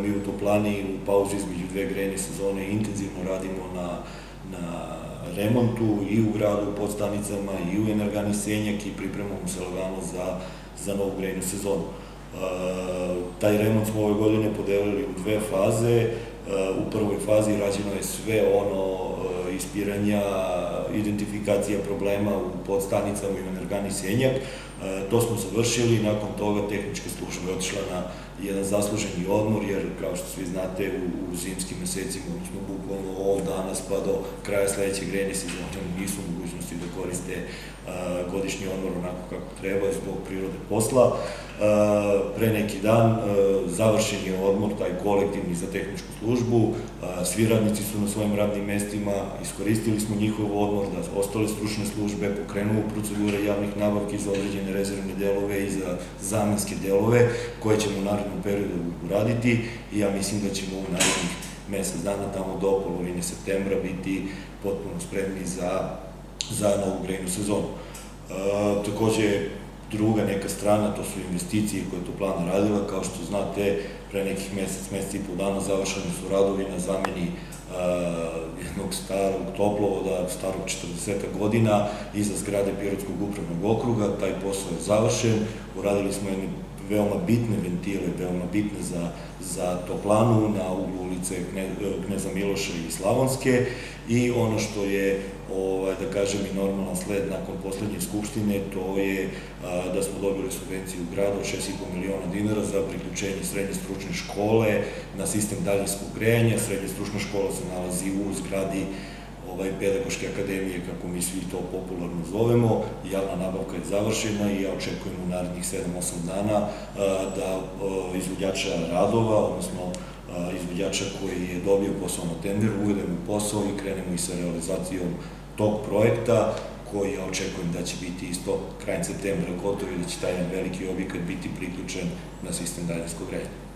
mi u toplani u pauzi između dve grejne sezone intenzivno radimo na remontu i u gradu, u podstanicama, i u Energani Senjak, i pripremamo se lagano za novu grejnu sezonu. Taj remont smo ove godine podelili u dve faze. U prvoj fazi rađeno je sve ono ispiranja, identifikacija problema u podstanicama i u Energani Senjak. To smo završili, nakon toga tehnička služba je otišla na jedan zasluženi odmor, jer kao što svi znate u zimskim mesecima, odnosno bukvalno od danas pa do kraja sledeće grejne sezone nisu mogućnosti da koriste godišnji odmor onako kako treba zbog prirode posla. Pre neki dan završen je odmor, taj kolektivni za tehničku službu, svi radnici su na svojim radnim mestima, iskoristili smo njihov odmor, da ostale stručne službe pokrenu procedure javnih nabavki za određene rezervne delove i za zamenske delove, koje ćemo u narednom periodu uraditi, i ja mislim da ćemo u narednih mesec dana, tamo do polovine septembra, biti potpuno spremni za novu grejnu sezonu. Takođe, druga neka strana, to su investicije koje je toplana radila. Kao što znate, pre nekih mesec i pol dana završeni su radovi na zameni jednog starog toplovoda, starog 40 godina, iza zgrade Pirotskog upravnog okruga. Taj posao je završen. Uradili smo jedne veoma bitne ventile, veoma bitne za toplanu na uglu ulice Kneza Miloša i Slavonske, i ono što je, da kažem, i normalan sled nakon poslednje skupštine, to je da smo dobili subvenciju u gradu od 6,5 miliona dinara za priključenje srednje stručne škole na sistem daljinskog grejanja. Srednja stručna škola se nalazi u zgradi Pedagoške akademije, kako mi svi to popularno zovemo. Javna nabavka je završena i ja očekujem u narednih 7-8 dana da izvođača radova, odnosno izvođača koji je dobio posao na tenderu, uvedemo u posao i krenemo i sa realizacijom tog projekta, koji ja očekujem da će biti isto krajem septembra gotov i da će taj veliki objekat biti priključen na sistem daljinskog grejanja.